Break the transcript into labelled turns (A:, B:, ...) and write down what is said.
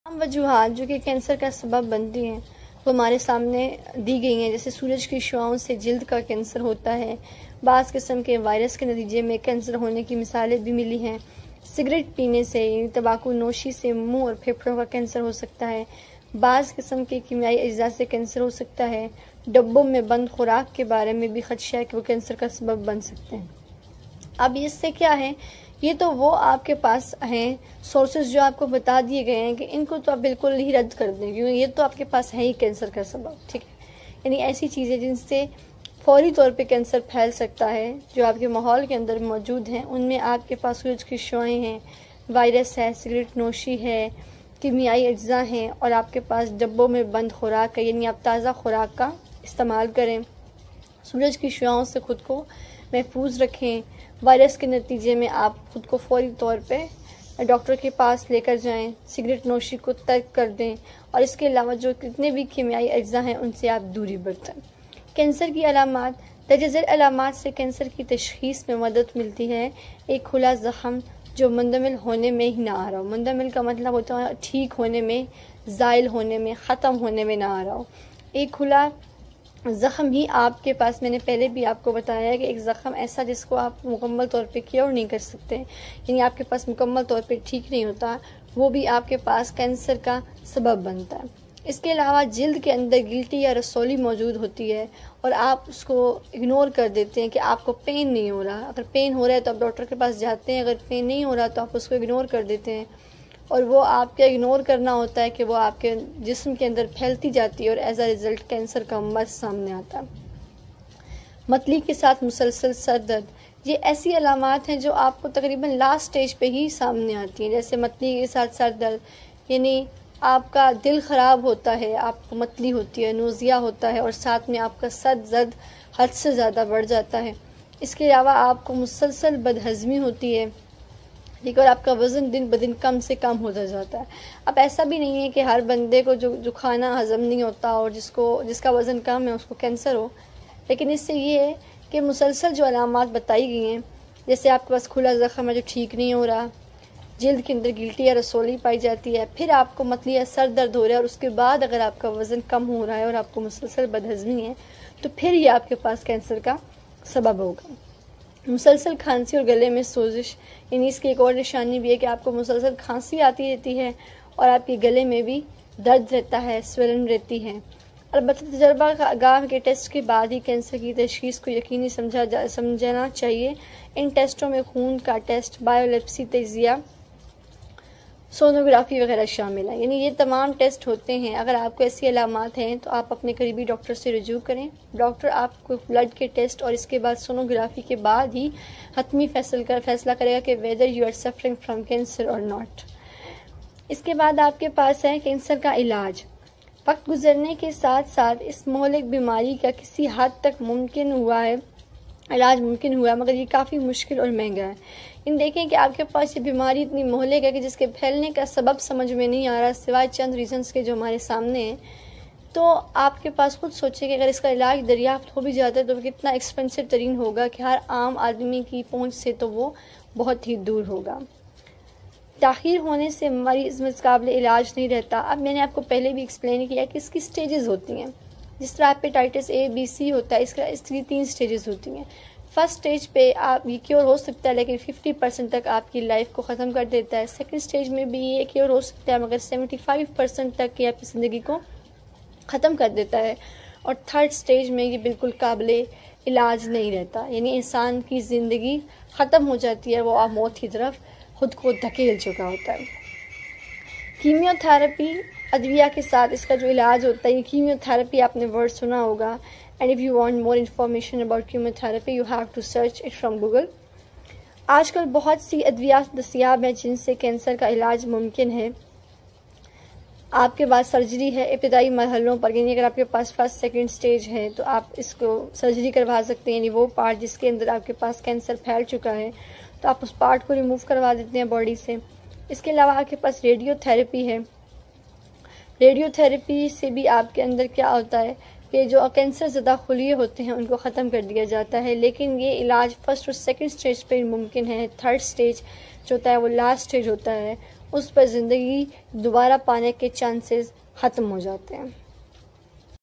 A: तमाम वजूहात जो कि कैंसर का सबब बनती हैं वो हमारे सामने दी गई हैं। जैसे सूरज की शुआओं से जल्द का कैंसर होता है, बाज़ किस्म के वायरस के नतीजे में कैंसर होने की मिसालें भी मिली हैं। सिगरेट पीने से, तंबाकू नोशी से मुंह और फेफड़ों का कैंसर हो सकता है। बाज़ किस्म के कीमियाई अज्जा से कैंसर हो सकता है। डब्बों में बंद खुराक के बारे में भी खदशा है कि वो कैंसर का सबब बन सकते हैं। अब इससे क्या है, ये तो वो आपके पास हैं सोर्सेज जो आपको बता दिए गए हैं कि इनको तो आप बिल्कुल ही रद्द कर दें, क्योंकि ये तो आपके पास है ही कैंसर का सबब, ठीक है। यानी ऐसी चीज़ें जिनसे फौरी तौर पे कैंसर फैल सकता है जो आपके माहौल के अंदर मौजूद हैं, उनमें आपके पास सूरज की शुआएं हैं, वायरस है, सिगरेट नोशी है, कीमियाई अज्जा हैं और आपके पास डब्बों में बंद खुराक है। यानी आप ताज़ा खुराक का इस्तेमाल करें, सूरज की शुआओं से ख़ुद को महफूज रखें। वायरस के नतीजे में आप खुद को फौरी तौर पे डॉक्टर के पास लेकर जाएं, सिगरेट नोशी को तर्क कर दें और इसके अलावा जो कितने भी कीमियाई अज्जा हैं उनसे आप दूरी बरतें। कैंसर की अलामात, दर्ज अलामात से कैंसर की तशख़ीस में मदद मिलती है। एक खुला ज़ख़म जो मुंदमिल होने में ही ना आ रहा हो, मुंदमिल का मतलब होता है ठीक होने में, ज़ाइल होने में, ख़त्म होने में ना आ रहा हो। एक खुला ज़ख़म ही आपके पास, मैंने पहले भी आपको बताया है कि एक ज़ख़म ऐसा जिसको आप मुकम्मल तौर पे क्योर नहीं कर सकते, यानी आपके पास मुकम्मल तौर पे ठीक नहीं होता, वो भी आपके पास कैंसर का सबब बनता है। इसके अलावा जिल्द के अंदर गिल्टी या रसौली मौजूद होती है और आप उसको इग्नोर कर देते हैं कि आपको पेन नहीं हो रहा। अगर पेन हो रहा है तो आप डॉक्टर के पास जाते हैं, अगर पेन नहीं हो रहा तो आप उसको इग्नोर कर देते हैं और वो आपका इग्नोर करना होता है कि वो आपके जिस्म के अंदर फैलती जाती है और एज अ रिज़ल्ट कैंसर का मर्ज सामने आता है। मतली के साथ मुसलसल सर दर्द, ये ऐसी अलामात हैं जो आपको तकरीबन लास्ट स्टेज पे ही सामने आती हैं। जैसे मतली के साथ सर दर्द, यानी आपका दिल ख़राब होता है, आपको मतली होती है, नोज़िया होता है और साथ में आपका सर दर्द हद से ज़्यादा बढ़ जाता है। इसके अलावा आपको मुसलसल बदहज़मी होती है, ठीक है, और आपका वज़न दिन ब दिन कम से कम होता जाता है। अब ऐसा भी नहीं है कि हर बंदे को जो खाना हज़म नहीं होता और जिसका वज़न कम है उसको कैंसर हो, लेकिन इससे ये है कि मुसलसल जो अलामात बताई गई हैं, जैसे आपके पास खुला ज़ख़म है जो ठीक नहीं हो रहा, जिल्द के अंदर गिल्टी या रसौली पाई जाती है, फिर आपको मतली या सर दर्द हो रहा है और उसके बाद अगर आपका वज़न कम हो रहा है और आपको मुसलसल बदहज़मी है तो फिर ये आपके पास कैंसर का सबब होगा। मुसलसल खांसी और गले में सोजिश, यानी इसकी एक और निशानी भी है कि आपको मुसलसल खांसी आती रहती है और आपके गले में भी दर्द रहता है, स्वेलन रहती है। अलबत्ता तजर्बा आगाह के टेस्ट के बाद ही कैंसर की तशख़ीस को यकीनी समझना चाहिए। इन टेस्टों में खून का टेस्ट, बायोप्सी, तजिया, सोनोग्राफी वगैरह शामिल है। यानी ये तमाम टेस्ट होते हैं। अगर आपको ऐसी अलामात हैं तो आप अपने करीबी डॉक्टर से रुजू करें। डॉक्टर आपको ब्लड के टेस्ट और इसके बाद सोनोग्राफी के बाद ही हतमी फैसला करेगा कि whether you are suffering from cancer और नॉट। इसके बाद आपके पास है कैंसर का इलाज। वक्त गुजरने के साथ साथ इस मोहलिक बीमारी का किसी हद तक इलाज मुमकिन हुआ, मगर ये काफ़ी मुश्किल और महंगा है। इन देखें कि आपके पास ये बीमारी इतनी मोहलिक है कि जिसके फैलने का सबब समझ में नहीं आ रहा सिवाय चंद रीजंस के जो हमारे सामने हैं। तो आपके पास खुद सोचें कि अगर इसका इलाज दरियाफ्त हो भी जाता है तो कितना एक्सपेंसिव तरीन होगा कि हर आम आदमी की पहुंच से तो वो बहुत ही दूर होगा। ताख़ीर होने से मरीज़ में काबिल इलाज नहीं रहता। अब मैंने आपको पहले भी एक्सप्लेन किया कि इसकी स्टेजेस होती हैं। जिस तरह हेपेटाइटिस A, B, C होता है, इसकी 3 स्टेजेस होती हैं। फर्स्ट स्टेज पे आप ये क्योर हो सकता है लेकिन 50% तक आपकी लाइफ को ख़त्म कर देता है। सेकंड स्टेज में भी ये क्योर हो सकता है मगर 75% तक की आपकी ज़िंदगी को ख़त्म कर देता है। और थर्ड स्टेज में ये बिल्कुल काबिल इलाज नहीं रहता, यानी इंसान की ज़िंदगी ख़त्म हो जाती है, वो आप मौत की तरफ खुद को धकेल चुका होता है। कीमियोथेरेपी अदविया के साथ इसका जो इलाज होता है, ये कीमियोथेरेपी आपने वर्ड सुना होगा। And if you want more information about chemotherapy you have to search it from Google. आजकल बहुत सी अद्वियात दस्तियाब हैं जिनसे कैंसर का इलाज मुमकिन है। आपके पास सर्जरी है इब्तदाई मरहलों पर, यानी अगर आपके पास फर्स्ट सेकंड स्टेज है तो आप इसको सर्जरी करवा सकते हैं। यानी वो पार्ट जिसके अंदर आपके पास कैंसर फैल चुका है तो आप उस पार्ट को रिमूव करवा देते हैं बॉडी से। इसके अलावा आपके पास रेडियोथेरेपी है। रेडियोथेरेपी से भी आपके अंदर क्या होता है, कि जो कैंसर ज़दा खुलिये होते हैं उनको ख़त्म कर दिया जाता है, लेकिन ये इलाज फर्स्ट और सेकंड स्टेज पे मुमकिन है। थर्ड स्टेज जो होता है वो लास्ट स्टेज होता है, उस पर ज़िंदगी दोबारा पाने के चांसेस ख़त्म हो जाते हैं।